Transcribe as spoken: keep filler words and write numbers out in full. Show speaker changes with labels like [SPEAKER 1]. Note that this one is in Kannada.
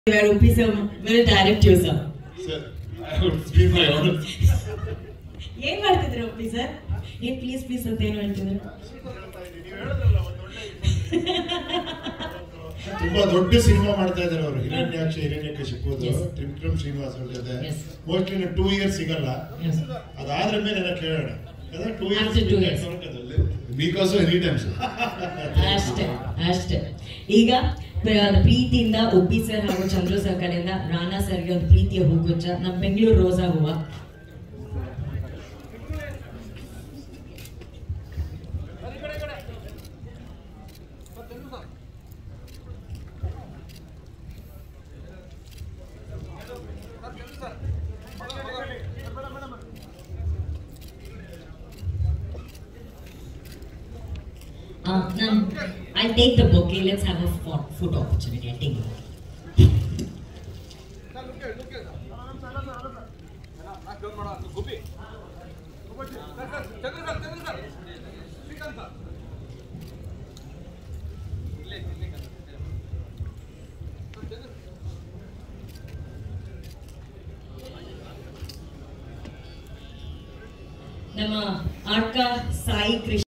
[SPEAKER 1] Where O P sir will direct you, sir.
[SPEAKER 2] Sir, I would speak my honor.
[SPEAKER 1] ಏನು ಮಾಡ್ತಿದ್ರು O P sir? ಏನು ಪ್ಲೀಸ್ ಪ್ಲೀಸ್ ಅಂತ ಏನು ಹೇಳ್ತಿದ್ರು?
[SPEAKER 2] ತುಂಬಾ ದೊಡ್ಡ ಸಿನಿಮಾ ಮಾಡ್ತಾ ಇದ್ದಾರೆ ಅವರು. ಹಿರಣ್ಯಾಕ್ಷ ಹಿರಣ್ಯಕಶಿಪುದು ತ್ರಿವಿಕ್ರಮ್ ಶ್ರೀನಿವಾಸ್ ಅವ್ರ ಜೊತೆ ಮೋಸ್ಟ್ಲಿ ಇನ್ನು ಟೂ ಇಯರ್ಸ್ ಸಿಗಲ್ಲ. ಅದಾದ್ರ ಮೇಲೆ ಎಲ್ಲ ಕೇಳೋಣ. ಅದ two years because any time
[SPEAKER 1] ಅಷ್ಟೇ ಅಷ್ಟೇ. ಈಗ ಪ್ರೀತಿಯಿಂದ O P ಸರ್ ಹಾಗೂ ಚಂದ್ರು ಸರ್ ಕಡೆಯಿಂದ ರಾಣಾ ಸರ್ಗೆ ಒಂದು ಪ್ರೀತಿಯ ಹೂಗುಚ್ಛ, ನಮ್ಮ ಬೆಂಗಳೂರು ರೋಸಾ ಹೂವ. Uh, now, I'll take the bouquet. Let's have a photo opportunity. I'll take the bouquet. ನಮ್ಮ ಆರ್ಕ ಸಾಯಿ ಕೃಷ್ಣ